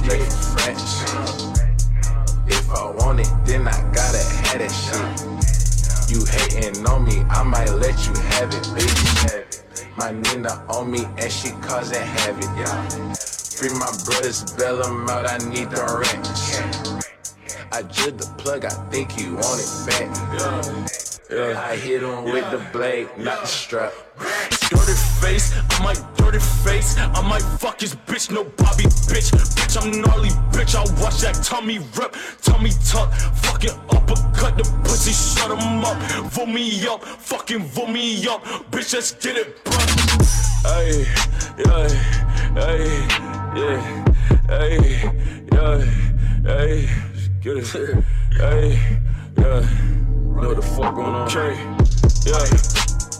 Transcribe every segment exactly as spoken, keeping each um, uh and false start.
straight from French. If I want it, then I gotta have that shit. You hating on me, I might let you have it, bitch. My Nina on me and she causing havoc, yeah. Free my brothers, bail them out, I need the rent. I jig the plug, I think he want it back. Yeah. I hit him with the blade, not the strap. Dirty face, I might dirty face. I might fuck his bitch, no Bobby bitch. Bitch, I'm gnarly bitch, I watch that tummy rip, tummy tuck. Fucking uppercut the pussy, shut him up. Vote me up, fucking vote me up. Bitch, let's get it, bro. Ay, yeah, ay, yeah, ay, yeah, ay, get it, ay, yeah. Know what the fuck going on? Okay, yeah.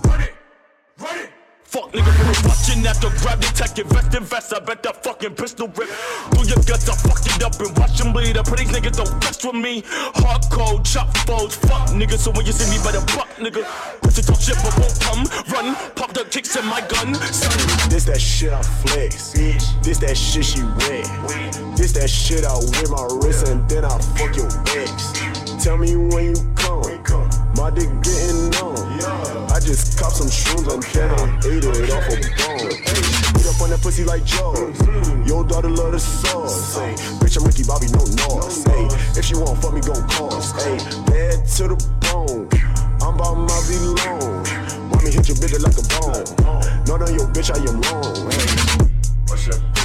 Fuck nigga, been watching at the grab, detective, vest and vest. I bet that fucking pistol rip through your guts. I fuck it up and watch them bleed. I put these niggas don't mess with me. Hardcore, chop foes, fuck nigga. So when you see me, better fuck nigga. Put your talk shit, but won't come. Run, pop the kicks in my gun. Son. This that shit I flex. This that shit she wet. This that shit I whip my wrist and then I fuck your ex. Tell me when you come. My dick getting numb. I just cop some shrooms and then I ate it off a bone. Beat up on that pussy like Jaws. Your daughter love the sauce. Ay, bitch, I'm Ricky Bobby, no Norse. Ay, if she won't fuck me, gon' cost. Ay, bad to the bone. I'm about my V-Long. Want me hit your bitch like a bone. No, no, your bitch, I am wrong. Ay. What's up?